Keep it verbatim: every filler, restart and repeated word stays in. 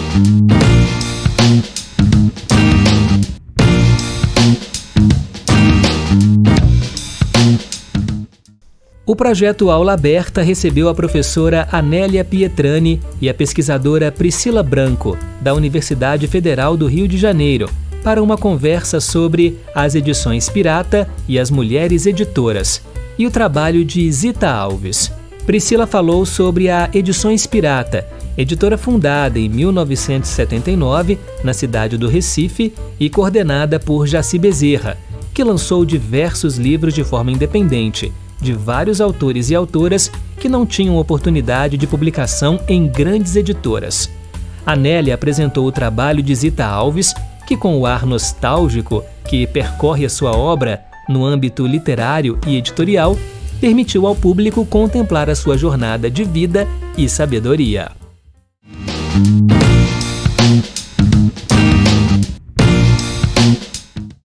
O projeto Aula Aberta recebeu a professora Anélia Pietrani e a pesquisadora Priscila Branco, da Universidade Federal do Rio de Janeiro, para uma conversa sobre as edições pirata e as mulheres editoras, e o trabalho de Zita Alves. Priscila falou sobre a Edições Pirata, editora fundada em mil novecentos e setenta e nove na cidade do Recife e coordenada por Jaci Bezerra, que lançou diversos livros de forma independente, de vários autores e autoras que não tinham oportunidade de publicação em grandes editoras. Anélia apresentou o trabalho de Zita Alves, que com o ar nostálgico que percorre a sua obra no âmbito literário e editorial, permitiu ao público contemplar a sua jornada de vida e sabedoria.